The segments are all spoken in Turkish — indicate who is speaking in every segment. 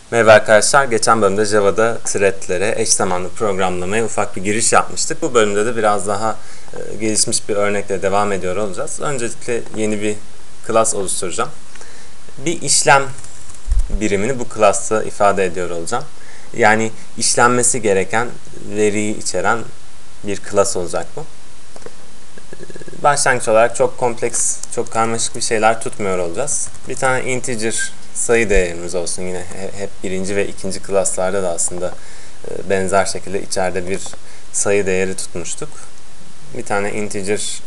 Speaker 1: Merhaba arkadaşlar, geçen bölümde Java'da threadlere, eş zamanlı programlamaya ufak bir giriş yapmıştık. Bu bölümde de biraz daha gelişmiş bir örnekle devam ediyor olacağız. Öncelikle yeni bir class oluşturacağım. Bir işlem birimini bu class'ta ifade ediyor olacağım. Yani işlenmesi gereken veriyi içeren bir class olacak bu. Başlangıç olarak çok kompleks, çok karmaşık bir şeyler tutmuyor olacağız. Bir tane integer sayı değerimiz olsun, yine hep birinci ve ikinci klaslarda da aslında benzer şekilde içeride bir sayı değeri tutmuştuk. Bir tane integer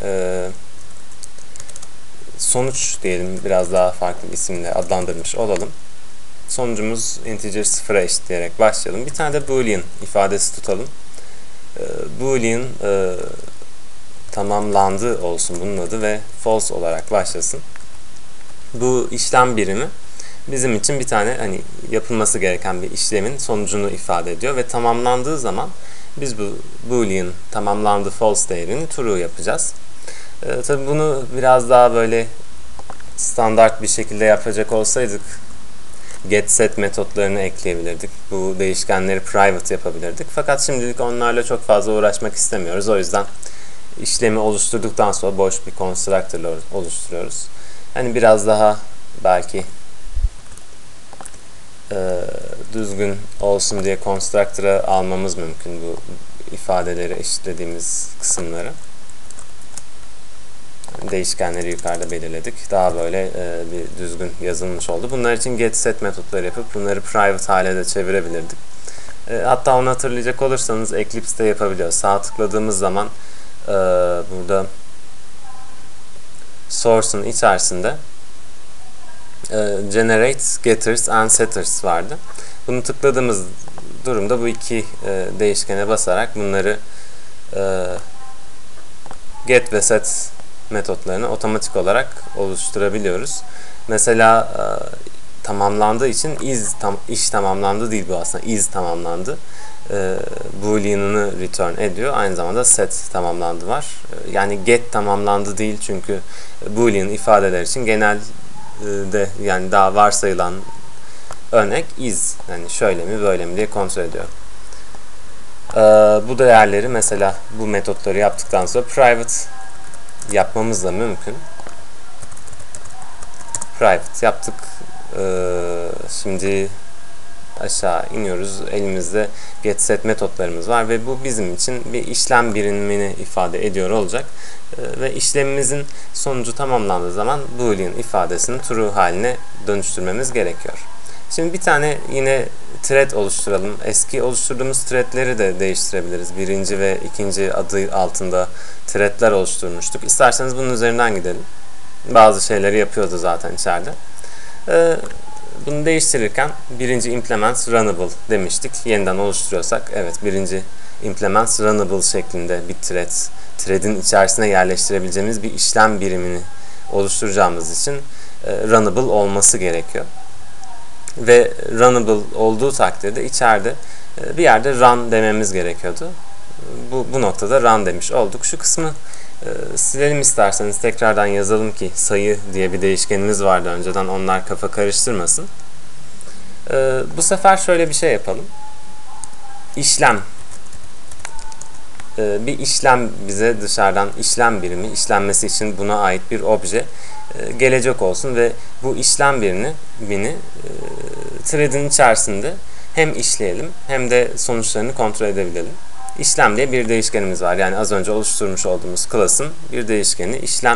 Speaker 1: sonuç diyelim, biraz daha farklı bir isimle adlandırmış olalım. Sonucumuz integer 0'a eşitleyerek başlayalım. Bir tane de boolean ifadesi tutalım. Boolean tamamlandı olsun bunun adı ve false olarak başlasın. Bu işlem birimi bizim için bir tane yapılması gereken bir işlemin sonucunu ifade ediyor ve tamamlandığı zaman biz bu boolean tamamlandı false değerini true yapacağız. Tabii bunu biraz daha böyle standart bir şekilde yapacak olsaydık get set metotlarını ekleyebilirdik. Bu değişkenleri private yapabilirdik. Fakat şimdilik onlarla çok fazla uğraşmak istemiyoruz. O yüzden işlemi oluşturduktan sonra boş bir constructor oluşturuyoruz. Hani biraz daha belki düzgün olsun diye constructor'a almamız mümkün bu ifadeleri eşitlediğimiz kısımları. Değişkenleri yukarıda belirledik. Daha böyle bir düzgün yazılmış oldu. Bunlar için get set metotları yapıp bunları private hale de çevirebilirdik. Hatta onu hatırlayacak olursanız Eclipse'de yapabiliyoruz. Sağ tıkladığımız zaman burada source'un içerisinde generate getters and setters vardı. Bunu tıkladığımız durumda bu iki değişkene basarak bunları get ve set metotlarını otomatik olarak oluşturabiliyoruz. Mesela tamamlandığı için iş tamamlandı değil bu aslında, is tamamlandı. Boolean'ını return ediyor. Aynı zamanda set tamamlandı var. Yani get tamamlandı değil, çünkü Boolean ifadeler için genelde yani daha varsayılan örnek is. Yani şöyle mi böyle mi diye kontrol ediyor. Bu değerleri mesela bu metotları yaptıktan sonra private yapmamız da mümkün. Private yaptık. Şimdi aşağı iniyoruz. Elimizde get set metotlarımız var ve bu bizim için bir işlem birimini ifade ediyor olacak. Ve işlemimizin sonucu tamamlandığı zaman boolean ifadesini true haline dönüştürmemiz gerekiyor. Şimdi bir tane yine thread oluşturalım. Eski oluşturduğumuz threadleri de değiştirebiliriz. Birinci ve ikinci adı altında threadler oluşturmuştuk. İsterseniz bunun üzerinden gidelim. Bazı şeyleri yapıyordu zaten içeride. Bunu değiştirirken birinci implement runnable demiştik. Yeniden oluşturuyorsak evet, birinci implement runnable şeklinde bir thread'in içerisine yerleştirebileceğimiz bir işlem birimini oluşturacağımız için runnable olması gerekiyor. Ve runnable olduğu takdirde içeride bir yerde run dememiz gerekiyordu. Bu noktada run demiş olduk. Şu kısmı silelim isterseniz, tekrardan yazalım ki sayı diye bir değişkenimiz vardı önceden, onlar kafa karıştırmasın. Bu sefer şöyle bir şey yapalım. İşlem. Bir işlem bize dışarıdan işlem birimi, işlenmesi için buna ait bir obje gelecek olsun ve bu işlem birimini thread'in içerisinde hem işleyelim hem de sonuçlarını kontrol edebilelim. İşlem diye bir değişkenimiz var. Yani az önce oluşturmuş olduğumuz class'ın bir değişkeni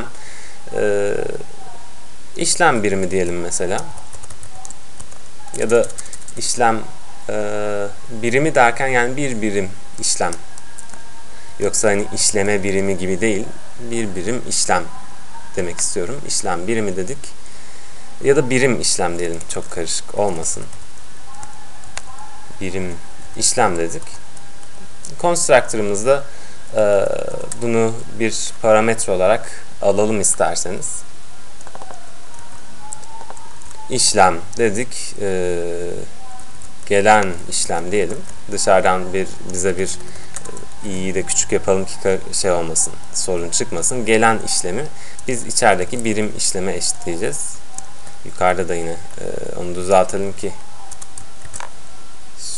Speaker 1: işlem birimi diyelim mesela. Ya da işlem birimi derken yani bir birim işlem. Yoksa hani işleme birimi gibi değil, bir birim işlem demek istiyorum. İşlem birimi dedik. Ya da birim işlem diyelim, çok karışık olmasın. Birim işlem dedik. Constructor'ımızda bunu bir parametre olarak alalım isterseniz. İşlem dedik. Gelen işlem diyelim. Dışarıdan bize bir i'yi de küçük yapalım ki şey olmasın, sorun çıkmasın. Gelen işlemi biz içerideki birim işleme eşitleyeceğiz. Yukarıda da yine onu düzeltelim ki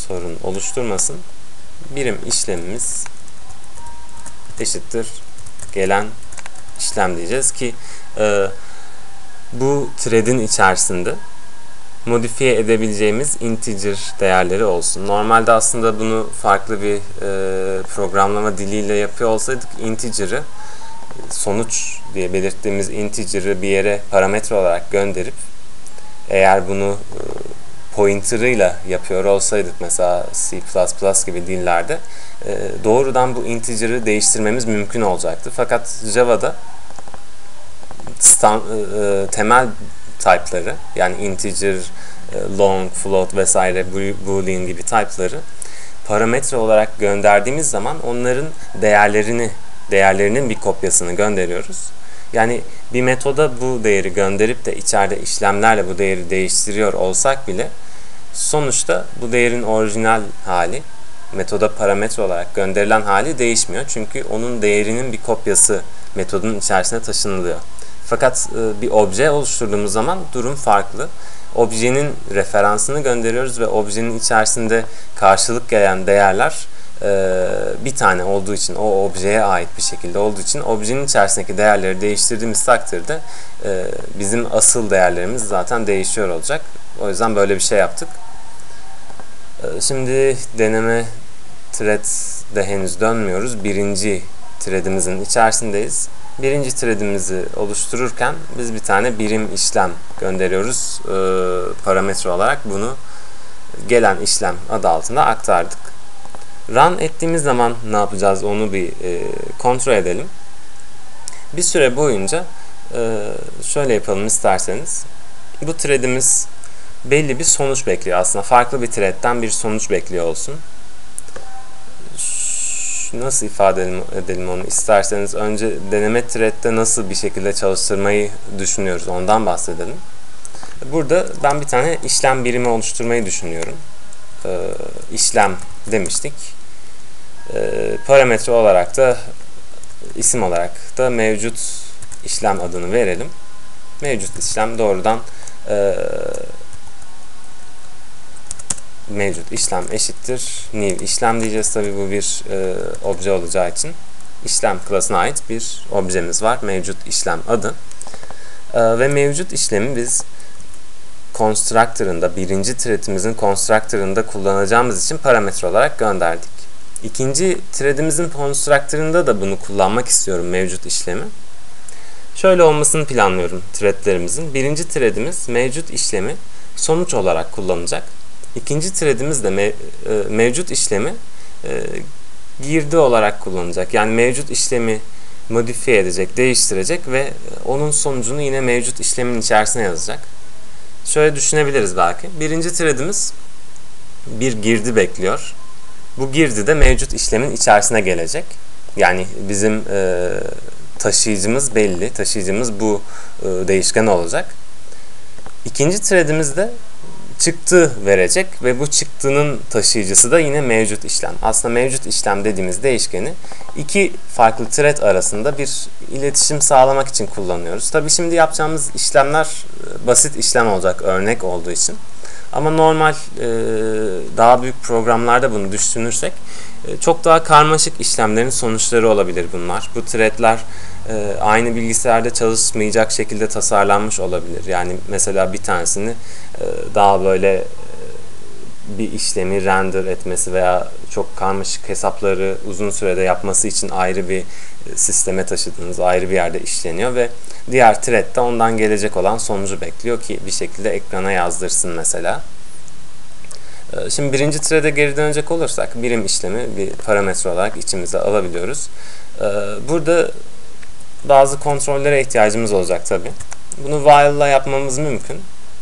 Speaker 1: sorun oluşturmasın. Birim işlemimiz eşittir gelen işlem diyeceğiz ki bu thread'in içerisinde modifiye edebileceğimiz integer değerleri olsun. Normalde aslında bunu farklı bir programlama diliyle yapıyor olsaydık integer'ı, sonuç diye belirttiğimiz integer'ı bir yere parametre olarak gönderip eğer bunu pointer'ıyla yapıyor olsaydık mesela C++ gibi dillerde doğrudan bu integer'ı değiştirmemiz mümkün olacaktı. Fakat Java'da temel type'ları, yani integer, long, float vesaire, boolean gibi type'ları parametre olarak gönderdiğimiz zaman onların değerlerinin bir kopyasını gönderiyoruz. Yani bir metoda bu değeri gönderip de içeride işlemlerle bu değeri değiştiriyor olsak bile sonuçta bu değerin orijinal hali, metoda parametre olarak gönderilen hali değişmiyor. Çünkü onun değerinin bir kopyası metodun içerisine taşınılıyor. Fakat bir obje oluşturduğumuz zaman durum farklı. Objenin referansını gönderiyoruz ve objenin içerisinde karşılık gelen değerler bir tane olduğu için, o objeye ait bir şekilde olduğu için objenin içerisindeki değerleri değiştirdiğimiz takdirde bizim asıl değerlerimiz zaten değişiyor olacak. O yüzden böyle bir şey yaptık. Şimdi deneme thread'de henüz dönmüyoruz. Birinci thread'imizin içerisindeyiz. Birinci thread'imizi oluştururken biz bir tane birim işlem gönderiyoruz. Parametre olarak bunu gelen işlem adı altında aktardık. Run ettiğimiz zaman ne yapacağız onu bir kontrol edelim. Bir süre boyunca şöyle yapalım isterseniz. Bu thread'imiz belli bir sonuç bekliyor aslında. Farklı bir thread'den bir sonuç bekliyor olsun. Nasıl ifade edelim onu isterseniz önce deneme thread'de nasıl bir şekilde çalıştırmayı düşünüyoruz ondan bahsedelim. Burada ben bir tane işlem birimi oluşturmayı düşünüyorum. İşlem demiştik. Parametre olarak da isim olarak da mevcut işlem adını verelim. Mevcut işlem doğrudan mevcut işlem eşittir new işlem diyeceğiz. Tabi bu bir obje olacağı için işlem klasına ait bir objemiz var. Mevcut işlem adı. Ve mevcut işlemi biz constructor'ında, birinci thread'imizin constructor'ında kullanacağımız için parametre olarak gönderdik. İkinci thread'imizin constructor'ında da bunu kullanmak istiyorum, mevcut işlemi. Şöyle olmasını planlıyorum thread'lerimizin. Birinci thread'imiz mevcut işlemi sonuç olarak kullanacak. İkinci thread'imiz de mevcut işlemi girdi olarak kullanacak. Yani mevcut işlemi modifiye edecek, değiştirecek ve onun sonucunu yine mevcut işlemin içerisine yazacak. Şöyle düşünebiliriz belki. Birinci thread'imiz bir girdi bekliyor. Bu girdi de mevcut işlemin içerisine gelecek. Yani bizim taşıyıcımız belli. Taşıyıcımız bu değişken olacak. İkinci thread'imiz de çıktı verecek ve bu çıktının taşıyıcısı da yine mevcut işlem. Aslında mevcut işlem dediğimiz değişkeni iki farklı thread arasında bir iletişim sağlamak için kullanıyoruz. Tabii şimdi yapacağımız işlemler basit işlem olacak örnek olduğu için. Ama normal daha büyük programlarda bunu düşünürsek çok daha karmaşık işlemlerin sonuçları olabilir bunlar. Bu threadler aynı bilgisayarda çalışmayacak şekilde tasarlanmış olabilir. Yani mesela bir tanesini daha böyle bir işlemi render etmesi veya çok karmaşık hesapları uzun sürede yapması için ayrı bir sisteme taşıdığınız, ayrı bir yerde işleniyor ve diğer thread de ondan gelecek olan sonucu bekliyor ki bir şekilde ekrana yazdırsın mesela. Şimdi birinci thread'e geri dönecek olursak birim işlemi bir parametre olarak içimize alabiliyoruz. Burada bazı kontrollere ihtiyacımız olacak tabi. Bunu while'la yapmamız mümkün.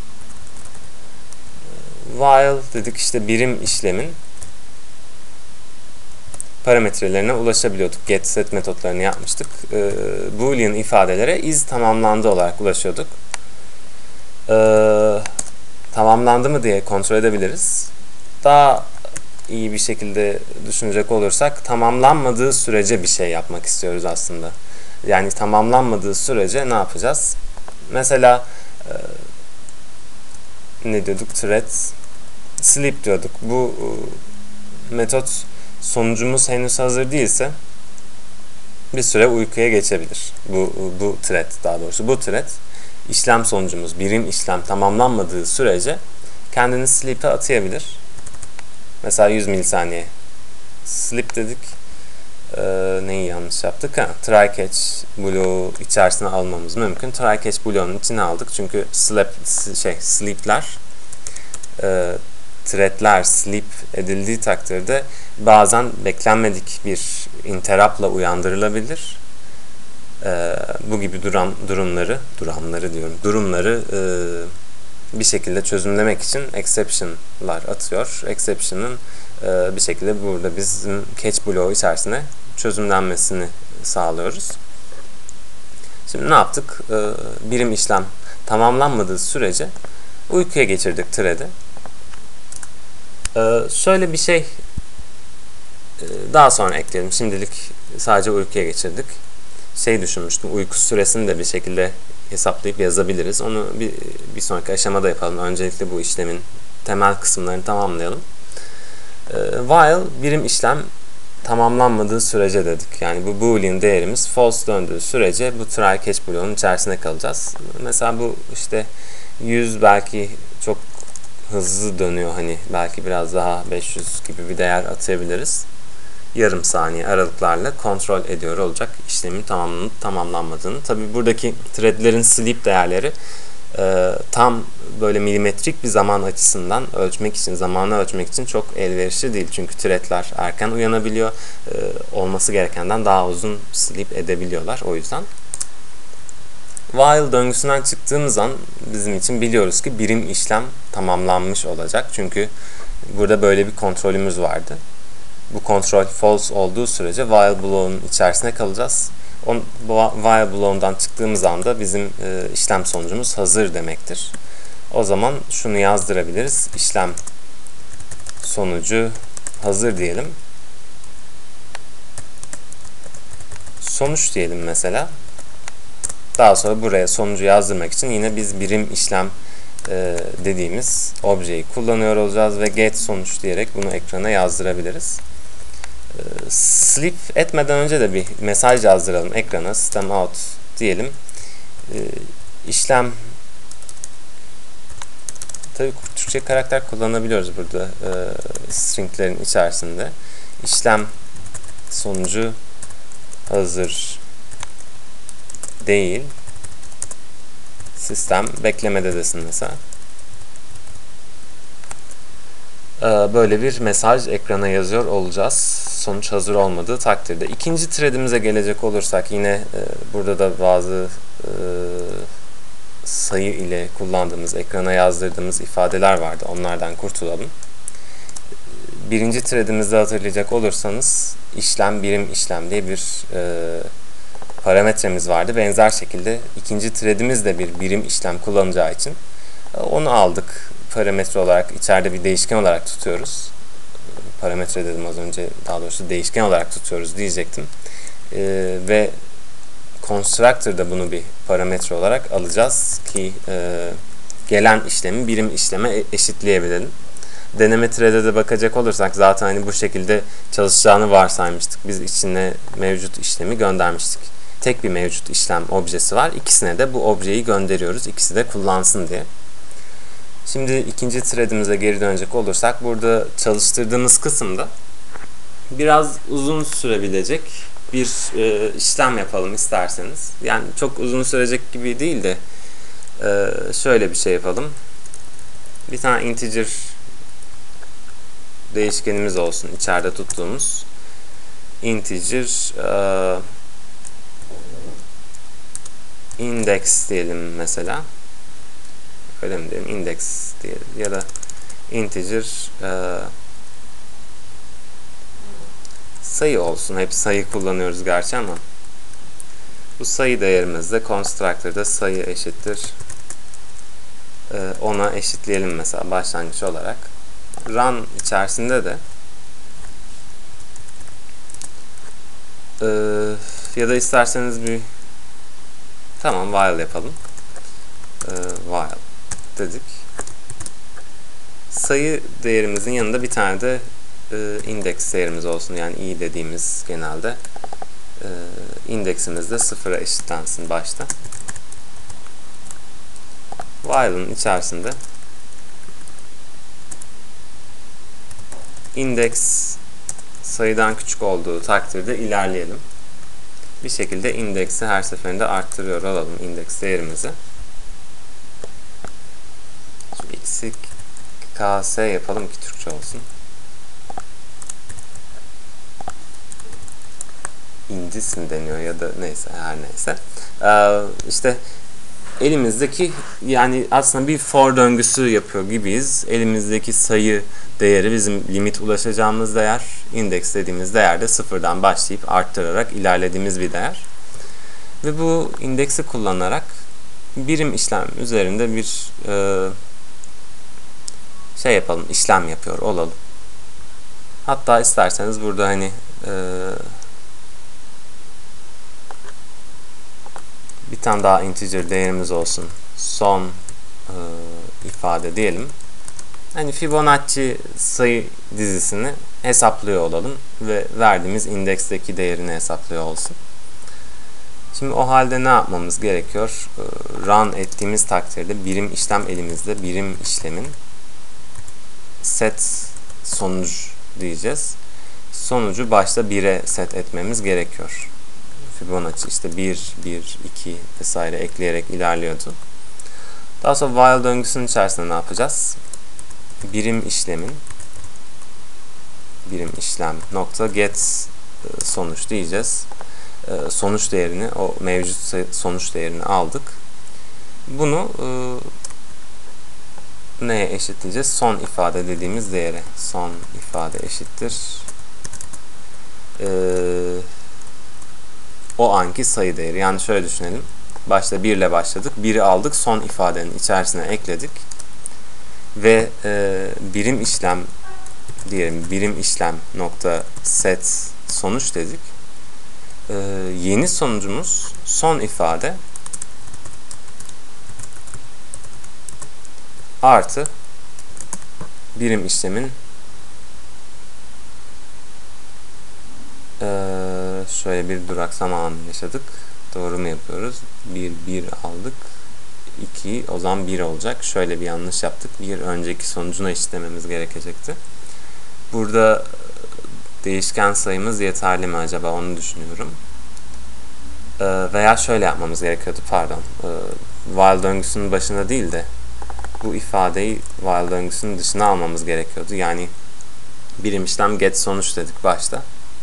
Speaker 1: While dedik işte birim işlemin parametrelerine ulaşabiliyorduk. Get set metotlarını yapmıştık. Boolean ifadelere is tamamlandı olarak ulaşıyorduk. Tamamlandı mı diye kontrol edebiliriz. Daha iyi bir şekilde düşünecek olursak tamamlanmadığı sürece bir şey yapmak istiyoruz aslında. Yani tamamlanmadığı sürece ne Mesela ne diyorduk? Thread sleep diyorduk. Bu metot sonucumuz henüz hazır değilse bir süre uykuya geçebilir. Bu thread, daha doğrusu bu thread işlem sonucumuz, birim işlem tamamlanmadığı sürece kendini sleep'e atayabilir. Mesela 100 milisaniye sleep dedik. Neyi yanlış yaptık? Try catch bloğu içerisine almamız mümkün. Try catch bloğunun içine aldık. Çünkü sleep'ler threadler sleep edildiği takdirde bazen beklenmedik bir interrupt'la uyandırılabilir. Bu gibi durumları bir şekilde çözümlemek için exception'lar atıyor. Exception'ın bir şekilde burada bizim catch bloğu içerisine çözümlenmesini sağlıyoruz. Şimdi ne yaptık? Birim işlem tamamlanmadığı sürece uykuya geçirdik thread'i. Şöyle bir şey daha sonra ekleyelim. Şimdilik sadece uykuya geçirdik. Düşünmüştüm. Uyku süresini de bir şekilde hesaplayıp yazabiliriz. Onu bir sonraki aşamada yapalım. Öncelikle bu işlemin temel kısımlarını tamamlayalım. While birim işlem tamamlanmadığı sürece dedik. Yani bu boolean değerimiz false döndüğü sürece bu try catch bloğunun içerisine kalacağız. Mesela bu 100 belki çok hızlı dönüyor, hani belki biraz daha 500 gibi bir değer atabiliriz. Yarım saniye aralıklarla kontrol ediyor olacak işlemin tamamlanıp tamamlanmadığını. Tabi buradaki threadlerin sleep değerleri tam böyle milimetrik bir zaman açısından zamanı ölçmek için çok elverişli değil. Çünkü threadler erken uyanabiliyor. Olması gerekenden daha uzun sleep edebiliyorlar. O yüzden while döngüsünden çıktığımız an bizim için biliyoruz ki birim işlem tamamlanmış olacak. Çünkü burada böyle bir kontrolümüz vardı. Bu kontrol false olduğu sürece while bloğunun içerisine kalacağız. While bloğundan çıktığımız anda bizim işlem sonucumuz hazır demektir. O zaman şunu yazdırabiliriz. İşlem sonucu hazır diyelim. Sonuç diyelim mesela. Daha sonra buraya sonucu yazdırmak için yine biz birim işlem dediğimiz objeyi kullanıyor olacağız ve get sonuç diyerek bunu ekrana yazdırabiliriz. Sleep etmeden önce de bir mesaj yazdıralım ekrana. System out diyelim. İşlem, tabii Türkçe karakter kullanabiliyoruz burada stringlerin içerisinde. İşlem sonucu hazır değil. Sistem beklemede desin mesela. Böyle bir mesaj ekrana yazıyor olacağız. Sonuç hazır olmadığı takdirde. İkinci threadimize gelecek olursak yine burada da bazı sayı ile kullandığımız, ekrana yazdırdığımız ifadeler vardı. Onlardan kurtulalım. Birinci threadimizde hatırlayacak olursanız birim işlem diye bir parametremiz vardı. Benzer şekilde ikinci threadimiz de bir birim işlem kullanacağı için onu aldık. Parametre olarak içeride bir değişken olarak tutuyoruz. Parametre dedim az önce, daha doğrusu değişken olarak tutuyoruz diyecektim. Ve constructor'da bunu bir parametre olarak alacağız ki gelen işlemi birim işleme eşitleyebilelim. Deneme thread'e de bakacak olursak zaten hani bu şekilde çalışacağını varsaymıştık. Biz içine mevcut işlemi göndermiştik. Tek bir mevcut işlem objesi var. İkisine de bu objeyi gönderiyoruz. İkisi de kullansın diye. Şimdi ikinci threadimize geri dönecek olursak burada çalıştırdığımız kısımda biraz uzun sürebilecek bir işlem yapalım isterseniz. Yani çok uzun sürecek gibi değil de şöyle bir şey yapalım. Bir tane integer değişkenimiz olsun içeride tuttuğumuz. Integer index diyelim mesela. Öyle mi diyelim? Index diyelim. Ya da integer sayı olsun. Hep sayı kullanıyoruz gerçi ama bu sayı değerimizde constructor'da sayı eşittir ona eşitleyelim mesela başlangıç olarak. Run içerisinde de ya da isterseniz bir while yapalım. While dedik. sayı değerimizin yanında bir tane de indeks değerimiz olsun. Yani i dediğimiz genelde indeksimiz de sıfıra eşitlensin başta. While'ın içerisinde indeks sayıdan küçük olduğu takdirde ilerleyelim. Bir şekilde indeksi her seferinde arttırıyor olalım, indeks değerimizi. Şu x'i ks yapalım ki Türkçe olsun. İndis mi deniyor ya da neyse, her neyse. İşte elimizdeki, yani aslında bir for döngüsü yapıyor gibiyiz. Elimizdeki sayı değeri bizim limit ulaşacağımız değer. İndeks dediğimiz değer de sıfırdan başlayıp arttırarak ilerlediğimiz bir değer. Ve bu indeksi kullanarak birim işlem üzerinde bir şey yapalım, işlem yapıyor olalım. Hatta isterseniz burada hani bir tane daha integer değerimiz olsun. Son ifade diyelim. Hani Fibonacci sayı dizisini hesaplıyor olalım ve verdiğimiz indeksteki değerini hesaplıyor olsun. Şimdi o halde ne yapmamız gerekiyor? Run ettiğimiz takdirde birim işlem elimizde, birim işlemin set sonuç diyeceğiz. Sonucu başta 1'e set etmemiz gerekiyor. Fibonacci işte 1, 1, 2 vesaire ekleyerek ilerliyordu. Daha sonra while döngüsünün içerisinde ne yapacağız? Birim işlem nokta get sonuç diyeceğiz. Sonuç değerini, o mevcut sonuç değerini aldık. Bunu neye eşitleyeceğiz? Son ifade dediğimiz değere. Son ifade eşittir o anki sayı değeri. Yani şöyle düşünelim. Başta 1 ile başladık. 1'i aldık. Son ifadenin içerisine ekledik. Ve birim işlem diyelim. Birim işlem nokta set sonuç dedik. Yeni sonucumuz son ifade artı birim işlemin şöyle bir duraksama anı yaşadık. Doğru mu yapıyoruz? 1 aldık. 2 o zaman 1 olacak. Şöyle bir yanlış yaptık. Bir önceki sonucuna eşitlememiz gerekecekti. Burada değişken sayımız yeterli mi acaba, onu düşünüyorum. Veya şöyle yapmamız gerekiyordu, pardon. While döngüsünün başında değil de bu ifadeyi while döngüsünün dışına almamız gerekiyordu. Yani birim işlem get sonuç dedik başta.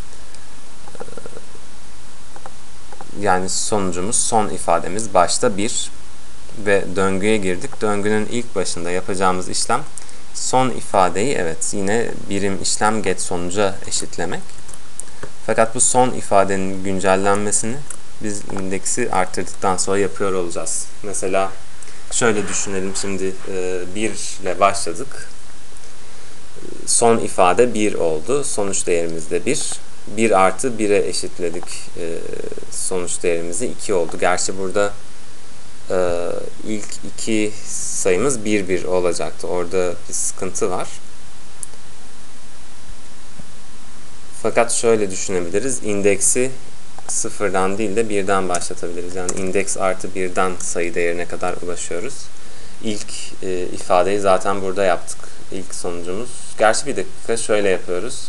Speaker 1: Yani sonucumuz, son ifademiz başta 1 ve döngüye girdik. Döngünün ilk başında yapacağımız işlem son ifadeyi, evet, yine birim işlem get sonuca eşitlemek. Fakat bu son ifadenin güncellenmesini biz indeksi arttırdıktan sonra yapıyor olacağız. Mesela şöyle düşünelim, şimdi 1 ile başladık. Son ifade 1 oldu. Sonuç değerimiz de 1. 1 artı 1'e eşitledik. Sonuç değerimizi 2 oldu. Gerçi burada ilk iki sayımız 1 olacaktı. Orada bir sıkıntı var. Fakat şöyle düşünebiliriz. İndeksi sıfırdan değil de 1'den başlatabiliriz. Yani indeks artı 1'den sayı değerine kadar ulaşıyoruz. İlk ifadeyi zaten burada yaptık. İlk sonucumuz. Gerçi bir dakika, şöyle yapıyoruz.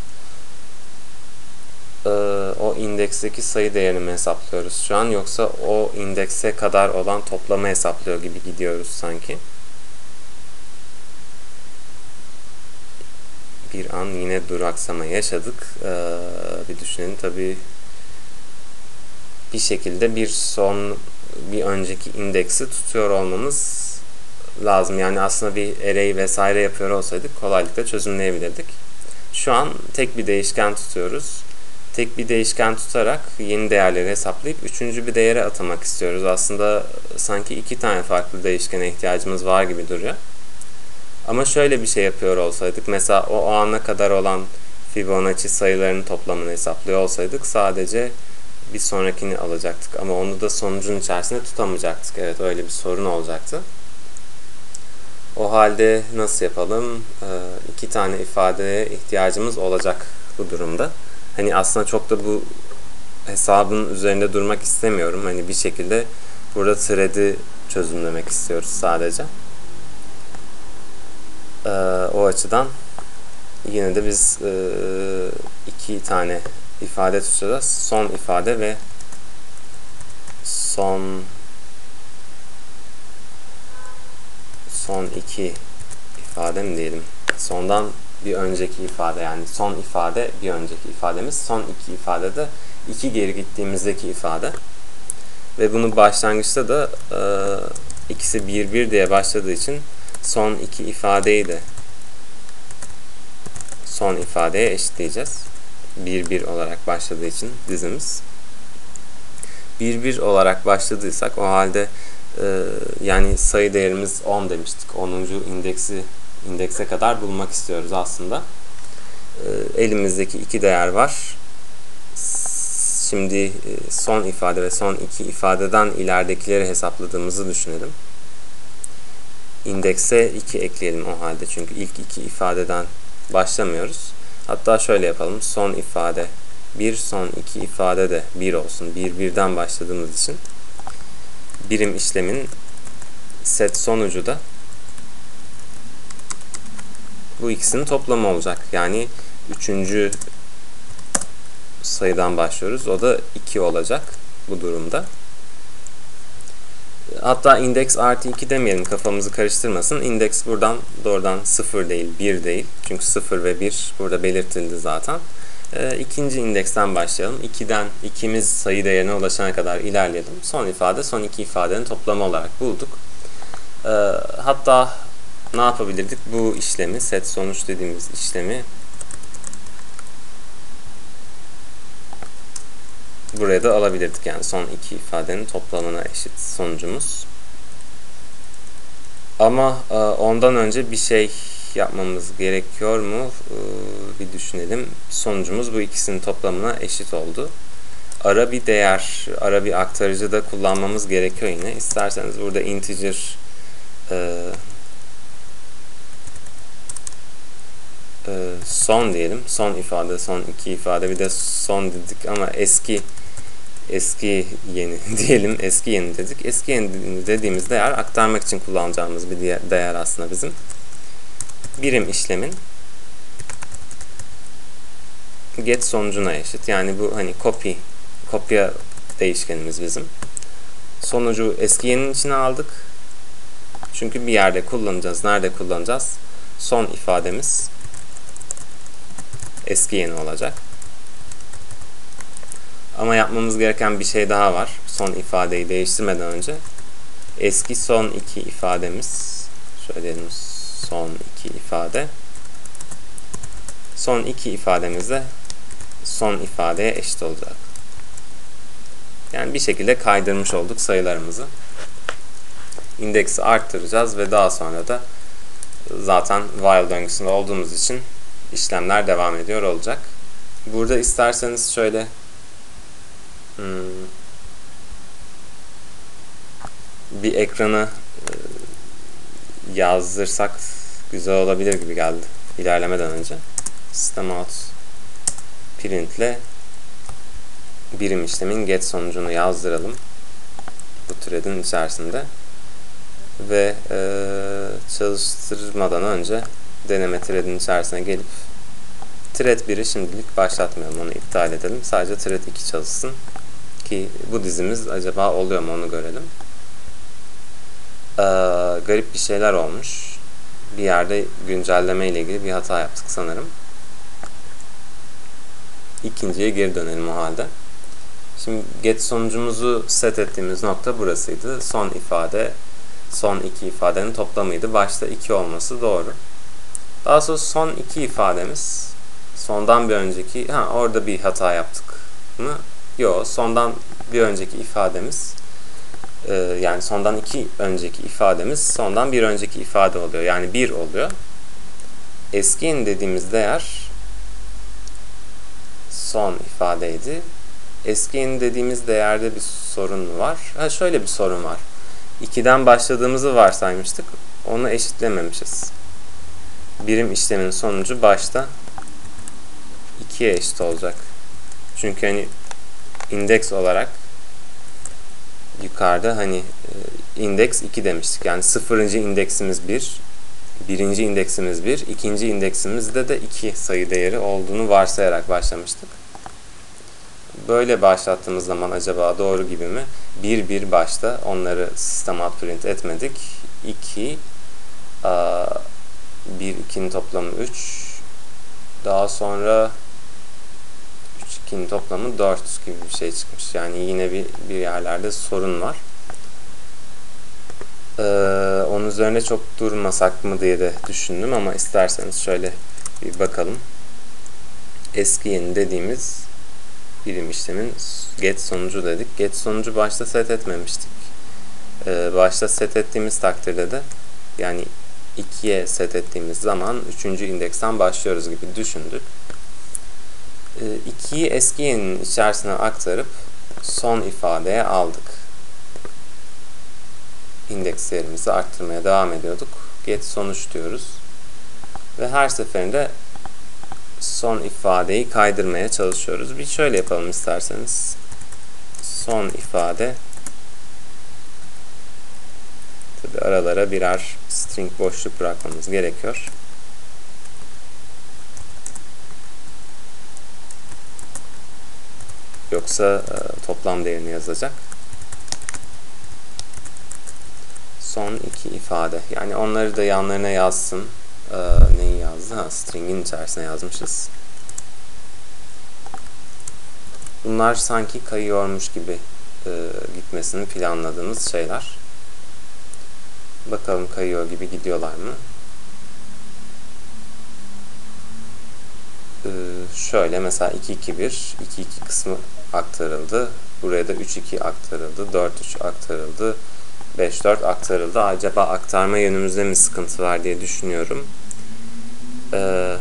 Speaker 1: O indeksteki sayı değerini mi hesaplıyoruz şu an, yoksa o indekse kadar olan toplamı hesaplıyor gibi gidiyoruz sanki. Bir an yine duraksama yaşadık. Bir düşünelim. Tabii bir şekilde bir önceki indeksi tutuyor olmamız lazım. Yani aslında bir array vesaire yapıyor olsaydık kolaylıkla çözümleyebilirdik. Şu an tek bir değişken tutuyoruz. Tek bir değişken tutarak yeni değerleri hesaplayıp üçüncü bir değere atamak istiyoruz. Aslında sanki 2 tane farklı değişkene ihtiyacımız var gibi duruyor. Ama şöyle bir şey yapıyor olsaydık, mesela o ana kadar olan Fibonacci sayılarının toplamını hesaplıyor olsaydık sadece bir sonrakini alacaktık. Ama onu da sonucun içerisinde tutamayacaktık. Evet, öyle bir sorun olacaktı. O halde nasıl yapalım? İki tane ifadeye ihtiyacımız olacak bu durumda. Hani aslında çok da bu hesabın üzerinde durmak istemiyorum. Hani bir şekilde burada thread'i çözümlemek istiyoruz sadece. O açıdan yine de biz iki tane ifade tutacağız. Son ifade ve son iki ifade mi diyelim? Sondan bir önceki ifade, yani son ifade bir önceki ifademiz. Son iki ifade de iki geri gittiğimizdeki ifade. Ve bunu başlangıçta da ikisi 1-1 diye başladığı için son iki ifadeyi de son ifadeye eşitleyeceğiz. 1-1 olarak başladığı için dizimiz. 1-1 olarak başladıysak o halde yani sayı değerimiz 10 demiştik. 10. indekse kadar bulmak istiyoruz aslında. Elimizdeki iki değer var. Şimdi son ifade ve son iki ifadeden ileridekileri hesapladığımızı düşünelim. İndekse 2 ekleyelim o halde. Çünkü ilk iki ifadeden başlamıyoruz. Hatta şöyle yapalım. Son ifade 1, son iki ifade de 1 olsun. 1-1'den başladığımız için birim işlemin set sonucu da bu ikisinin toplamı olacak. Yani 3. sayıdan başlıyoruz. O da 2 olacak bu durumda. Hatta indeks artı 2 demeyelim, kafamızı karıştırmasın. İndeks buradan doğrudan 0 değil, 1 değil. Çünkü 0 ve 1 burada belirtildi zaten. İkinci indeksten başlayalım. 2'den ikimiz sayı değerine ulaşana kadar ilerleyelim. Son ifade, son iki ifadenin toplamı olarak bulduk. Hatta ne yapabilirdik? Bu işlemi, set sonuç dediğimiz işlemi buraya da alabilirdik. Yani son iki ifadenin toplamına eşit sonucumuz. Ama ondan önce bir şey yapmamız gerekiyor mu? Bir düşünelim. Sonucumuz bu ikisinin toplamına eşit oldu. Ara bir değer, ara bir aktarıcı da kullanmamız gerekiyor yine. İsterseniz burada integer son diyelim. Son ifade, son iki ifade, bir de son dedik ama eski yeni diyelim. Eski yeni dedik. Eski yeni dediğimiz değer aktarmak için kullanacağımız bir değer aslında bizim. Birim işlemin get sonucuna eşit. Yani bu hani kopya değişkenimiz bizim. Sonucu eski yeninin içine aldık. Çünkü bir yerde kullanacağız. Nerede kullanacağız? Son ifademiz eski yeni olacak. Ama yapmamız gereken bir şey daha var. Son ifadeyi değiştirmeden önce. Eski son iki ifademiz. Şöyle diyelim, son iki ifade. Son iki ifademiz de son ifadeye eşit olacak. Yani bir şekilde kaydırmış olduk sayılarımızı. İndeksi arttıracağız ve daha sonra da zaten while döngüsünde olduğumuz için işlemler devam ediyor olacak. Burada isterseniz şöyle bir ekranı yazdırsak güzel olabilir gibi geldi ilerlemeden önce. System out print ile birim işlemin get sonucunu yazdıralım bu thread'in içerisinde ve çalıştırmadan önce deneme thread'in içerisine gelip thread 1'i şimdilik başlatmayalım, onu iptal edelim. Sadece thread 2 çalışsın ki bu dizimiz acaba oluyor mu onu görelim. Garip bir şeyler olmuş. Bir yerde güncelleme ile ilgili bir hata yaptık sanırım. İkinciye geri dönelim o halde. Şimdi get sonucumuzu set ettiğimiz nokta burasıydı. Son ifade, son iki ifadenin toplamıydı. Başta 2 olması doğru. Daha sonra son iki ifademiz, sondan bir önceki, orada bir hata yaptık mı? Yok, sondan bir önceki ifademiz, yani sondan iki önceki ifademiz sondan bir önceki ifade oluyor. Yani 1 oluyor. Eski yeni dediğimiz değer son ifadeydi. Eski yeni dediğimiz değerde bir sorun mu var? Şöyle bir sorun var. 2'den başladığımızı varsaymıştık. onu eşitlememişiz. Birim işlemin sonucu başta 2'ye eşit olacak. Çünkü hani indeks olarak yukarıda hani indeks 2 demiştik. Yani 0. indeksimiz 1, birinci indeksimiz 1, ikinci indeksimizde de 2 sayı değeri olduğunu varsayarak başlamıştık. Böyle başlattığımız zaman acaba doğru gibi mi? 1 başta onları sisteme print etmedik. 2 1 2'nin toplamı 3. Daha sonra 3 2'nin toplamı 4 gibi bir şey çıkmış. Yani yine bir yerlerde sorun var. Onun üzerine çok durmasak mı diye de düşündüm ama isterseniz şöyle bir bakalım. Eski yeni dediğimiz birim işlemin get sonucu dedik. Get sonucu başta set etmemiştik. Başta set ettiğimiz takdirde de yani 2'ye set ettiğimiz zaman 3. indeksten başlıyoruz gibi düşündük. 2'yi eski yeninin içerisine aktarıp son ifadeye aldık. İndeks değerimizi arttırmaya devam ediyorduk. Get sonuç diyoruz. Ve her seferinde son ifadeyi kaydırmaya çalışıyoruz. Bir şöyle yapalım isterseniz. Son ifade. Tabi aralara birer string boşluk bırakmamız gerekiyor. Yoksa toplam değerini yazacak. Son iki ifade. Yani onları da yanlarına yazsın. Neyi yazdı? String'in içerisine yazmışız. Bunlar sanki kayıyormuş gibi gitmesini planladığımız şeyler. Bakalım kayıyor gibi gidiyorlar mı? Şöyle mesela 2-2-1, 2-2 kısmı aktarıldı. Buraya da 3-2 aktarıldı. 4-3 aktarıldı. 5-4 aktarıldı. Acaba aktarma yönümüzde mi sıkıntı var diye düşünüyorum. 1-1,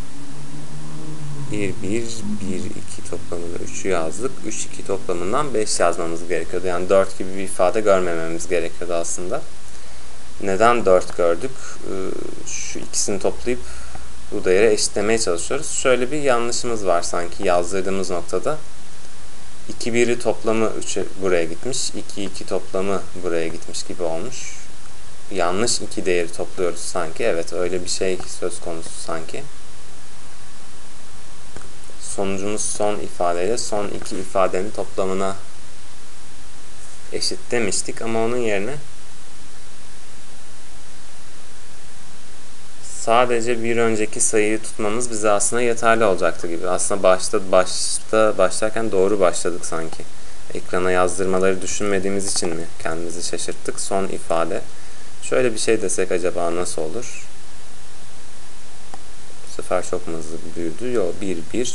Speaker 1: 1-2 toplamında 3'ü yazdık. 3-2 toplamından 5 yazmamız gerekiyordu. Yani 4 gibi bir ifade görmememiz gerekiyordu aslında. Neden 4 gördük? Şu ikisini toplayıp bu değere eşitlemeye çalışıyoruz. Şöyle bir yanlışımız var sanki yazdırdığımız noktada. 2-1'i toplamı 3'e buraya gitmiş. 2-2 toplamı buraya gitmiş gibi olmuş. Yanlış 2 değeri topluyoruz sanki. Evet öyle bir şey söz konusu sanki. Sonucumuz son ifadeyle son iki ifadenin toplamına eşit demiştik ama onun yerine sadece bir önceki sayıyı tutmamız bize aslında yeterli olacaktı gibi. Aslında başlarken doğru başladık sanki. Ekrana yazdırmaları düşünmediğimiz için mi kendimizi şaşırttık? Son ifade. Şöyle bir şey desek acaba nasıl olur? Bu sefer çok mu hızlı büyüdü? Yok 1-1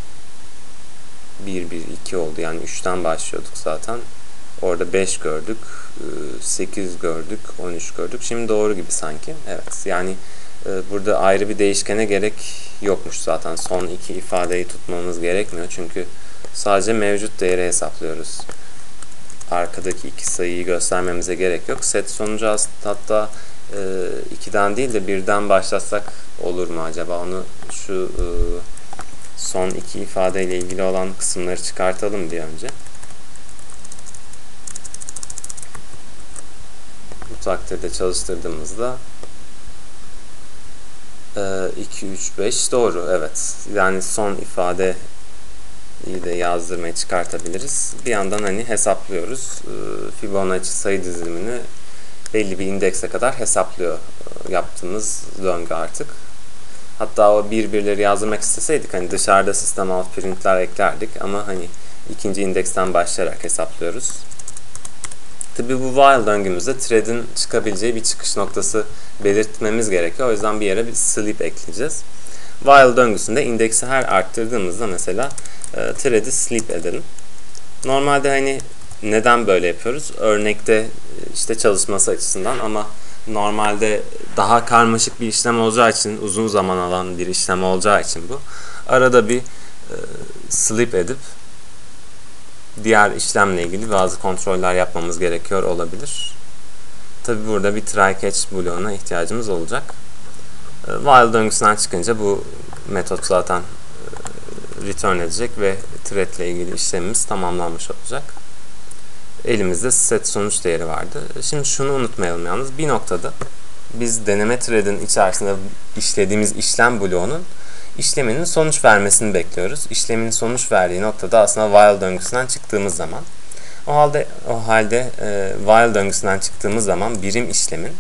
Speaker 1: 1-1-2 oldu. Yani 3'ten başlıyorduk zaten. Orada 5 gördük. 8 gördük. 13 gördük. Şimdi doğru gibi sanki. Evet. Yani burada ayrı bir değişkene gerek yokmuş zaten. Son iki ifadeyi tutmamız gerekmiyor. Çünkü sadece mevcut değeri hesaplıyoruz. Arkadaki iki sayıyı göstermemize gerek yok. Set sonucu hatta 2'den değil de 1'den başlatsak olur mu acaba? Onu şu son iki ifadeyle ilgili olan kısımları çıkartalım bir önce. Bu takdirde çalıştırdığımızda 2, 3, 5 doğru. Evet. Yani son ifadeyi de yazdırmaya çıkartabiliriz. Bir yandan hani hesaplıyoruz. Fibonacci sayı dizilimini belli bir indekse kadar hesaplıyor yaptığımız döngü artık. Hatta o birbirleri yazdırmak isteseydik hani dışarıda sistem out printler eklerdik ama hani ikinci indeksten başlayarak hesaplıyoruz. Tabi bu while döngümüzde thread'in çıkabileceği bir çıkış noktası belirtmemiz gerekiyor. O yüzden bir yere bir sleep ekleyeceğiz. While döngüsünde indeksi her arttırdığımızda mesela thread'i sleep edelim. Normalde hani neden böyle yapıyoruz? Örnekte işte çalışması açısından ama normalde daha karmaşık bir işlem olacağı için, uzun zaman alan bir işlem olacağı için bu. Arada bir sleep edip diğer işlemle ilgili bazı kontroller yapmamız gerekiyor olabilir. Tabi burada bir try catch bloğuna ihtiyacımız olacak. While döngüsünden çıkınca bu metot zaten return edecek ve thread ile ilgili işlemimiz tamamlanmış olacak. Elimizde set sonuç değeri vardı. Şimdi şunu unutmayalım yalnız. Bir noktada biz deneme thread'in içerisinde işlediğimiz işlem bloğunun işleminin sonuç vermesini bekliyoruz. İşlemin sonuç verdiği noktada aslında while döngüsünden çıktığımız zaman o halde while döngüsünden çıktığımız zaman birim işlemin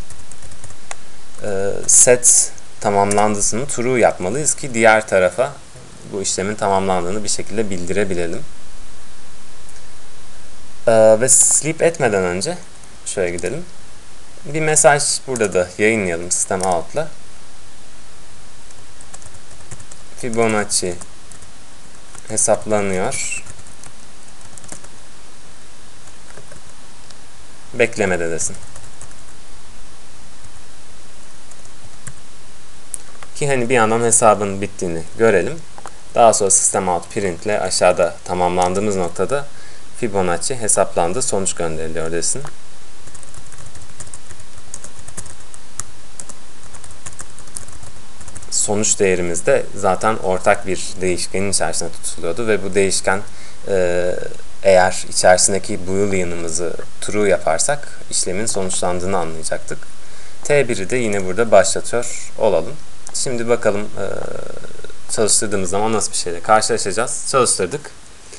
Speaker 1: set tamamlandığını true yapmalıyız ki diğer tarafa bu işlemin tamamlandığını bir şekilde bildirebilelim. Ve sleep etmeden önce şöyle gidelim. Bir mesaj burada da yayınlayalım system out'la. Fibonacci hesaplanıyor. Beklemede desin. Ki hani bir yandan hesabın bittiğini görelim. Daha sonra system out print ile aşağıda tamamlandığımız noktada Fibonacci hesaplandı, sonuç gönderiliyor desin. Sonuç değerimiz de zaten ortak bir değişkenin içerisinde tutuluyordu ve bu değişken eğer içerisindeki boolean'ımızı true yaparsak işlemin sonuçlandığını anlayacaktık. T1'i de yine burada başlatıyor olalım. Şimdi bakalım çalıştırdığımız zaman nasıl bir şeyle karşılaşacağız. Çalıştırdık.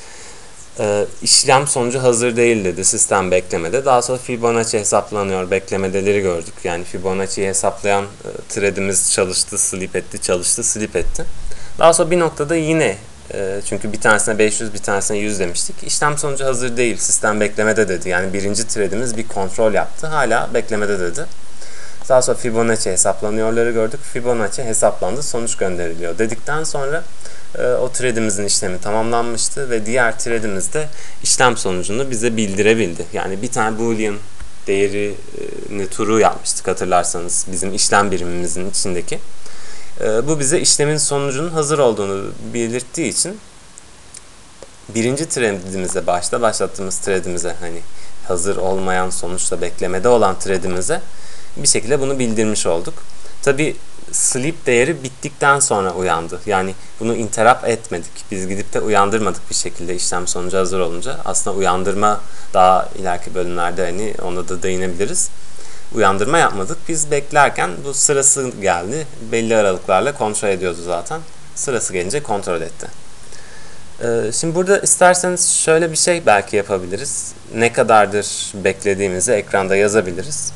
Speaker 1: İşlem sonucu hazır değil dedi sistem beklemede. Daha sonra Fibonacci hesaplanıyor beklemedeleri gördük. Yani Fibonacci'yi hesaplayan thread'imiz çalıştı, sleep etti, çalıştı, sleep etti. Daha sonra bir noktada yine çünkü bir tanesine 500 bir tanesine 100 demiştik. İşlem sonucu hazır değil, sistem beklemede dedi. Yani birinci thread'imiz bir kontrol yaptı. Hala beklemede dedi. Daha sonra Fibonacci hesaplanıyorları gördük. Fibonacci hesaplandı, sonuç gönderiliyor dedikten sonra o thread'imizin işlemi tamamlanmıştı ve diğer thread'imiz de işlem sonucunu bize bildirebildi. Yani bir tane boolean değerini true yapmıştık hatırlarsanız bizim işlem birimimizin içindeki. Bu bize işlemin sonucunun hazır olduğunu belirttiği için birinci thread'imize başlattığımız thread'imize hani hazır olmayan sonuçla beklemede olan thread'imize bir şekilde bunu bildirmiş olduk. Tabi sleep değeri bittikten sonra uyandı. Yani bunu interrupt etmedik. Biz gidip de uyandırmadık bir şekilde işlem sonucu hazır olunca. Aslında uyandırma daha ileriki bölümlerde hani ona da değinebiliriz. Uyandırma yapmadık. Biz beklerken bu sırası geldi. Belli aralıklarla kontrol ediyordu zaten. Sırası gelince kontrol etti. Şimdi burada isterseniz şöyle bir şey belki yapabiliriz. Ne kadardır beklediğimizi ekranda yazabiliriz.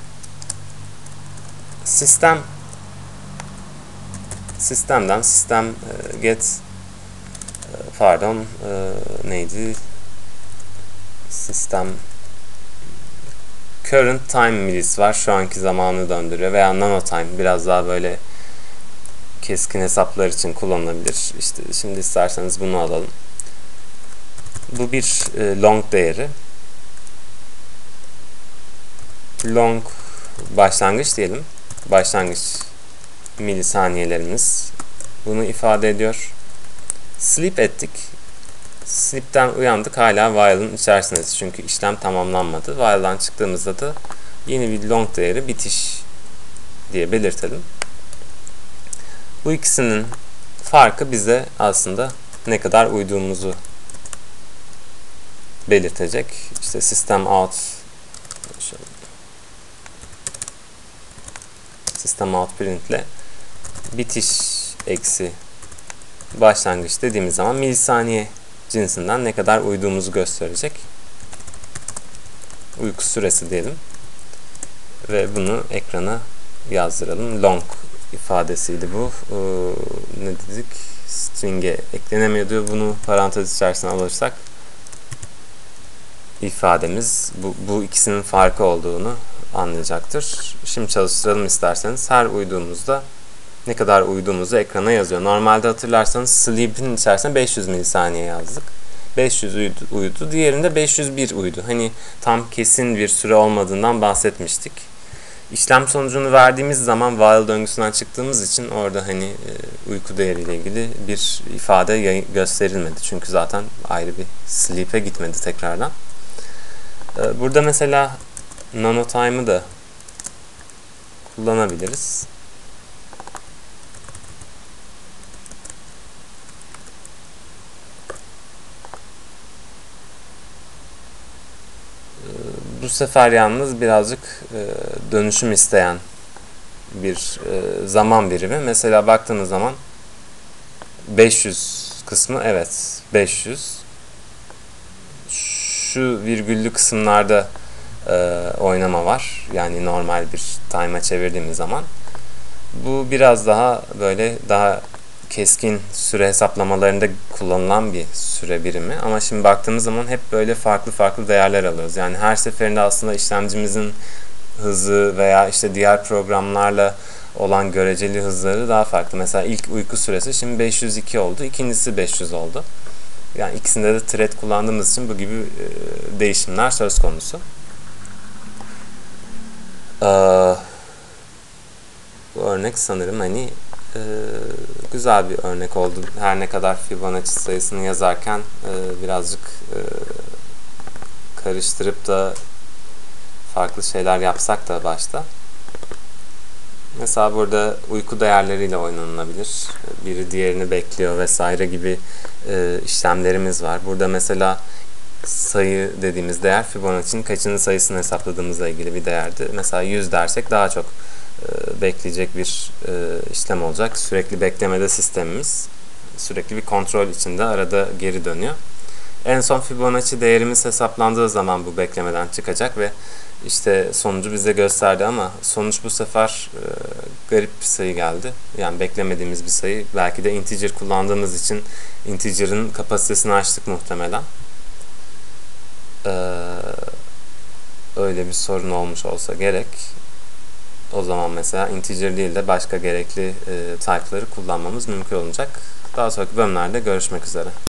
Speaker 1: Sistemden system get neydi? System current time milis var. Şu anki zamanı döndürüyor veya nanotime biraz daha böyle keskin hesaplar için kullanılabilir. İşte şimdi isterseniz bunu alalım. Bu bir long değeri. Long başlangıç diyelim. Başlangıç milisaniyelerimiz bunu ifade ediyor. Sleep ettik. Sleep'ten uyandık. Hala while'ın içerisindeyiz. Çünkü işlem tamamlanmadı. While'dan çıktığımızda da yeni bir long değeri bitiş diye belirtelim. Bu ikisinin farkı bize aslında ne kadar uyduğumuzu belirtecek. İşte system out print ile bitiş eksi başlangıç dediğimiz zaman milisaniye cinsinden ne kadar uyduğumuzu gösterecek. Uyku süresi diyelim. Ve bunu ekrana yazdıralım. Long ifadesiydi bu. Ne dedik? String'e eklenemiyordu. Bunu parantez içerisine alırsak ifademiz bu ikisinin farkı olduğunu anlayacaktır. Şimdi çalıştıralım isterseniz. Her uyduğumuzda ne kadar uyduğumuzu ekrana yazıyor. Normalde hatırlarsanız sleep'in içerisine 500 milisaniye yazdık. 500 uyudu. Diğerinde 501 uydu. Hani tam kesin bir süre olmadığından bahsetmiştik. İşlem sonucunu verdiğimiz zaman while döngüsünden çıktığımız için orada hani uyku değeriyle ilgili bir ifade gösterilmedi. Çünkü zaten ayrı bir sleep'e gitmedi tekrardan. Burada mesela nanotime'ı da kullanabiliriz. Bu sefer yalnız birazcık dönüşüm isteyen bir zaman birimi. Mesela baktığınız zaman 500 kısmı, evet 500. Şu virgüllü kısımlarda oynama var. Yani normal bir time'a çevirdiğimiz zaman. Bu biraz daha böyle daha keskin süre hesaplamalarında kullanılan bir süre birimi. Ama şimdi baktığımız zaman hep böyle farklı değerler alıyoruz. Yani her seferinde aslında işlemcimizin hızı veya işte diğer programlarla olan göreceli hızları daha farklı. Mesela ilk uyku süresi şimdi 502 oldu. İkincisi 500 oldu. Yani ikisinde de thread kullandığımız için bu gibi değişimler söz konusu. Bu örnek sanırım hani güzel bir örnek oldu. Her ne kadar Fibonacci sayısını yazarken birazcık karıştırıp da farklı şeyler yapsak da başta. Mesela burada uyku değerleriyle oynanılabilir. Biri diğerini bekliyor vesaire gibi işlemlerimiz var. Burada mesela sayı dediğimiz değer Fibonacci'nin kaçıncı sayısını hesapladığımızla ilgili bir değerdi. Mesela 100 dersek daha çok bekleyecek bir işlem olacak. Sürekli beklemede sistemimiz sürekli bir kontrol içinde arada geri dönüyor. En son Fibonacci değerimiz hesaplandığı zaman bu beklemeden çıkacak ve işte sonucu bize gösterdi ama sonuç bu sefer garip bir sayı geldi. Yani beklemediğimiz bir sayı. Belki de integer kullandığımız için integer'ın kapasitesini açtık muhtemelen. Öyle bir sorun olmuş olsa gerek. O zaman mesela integer değil de başka gerekli type'ları kullanmamız mümkün olacak. Daha sonraki bölümlerde görüşmek üzere.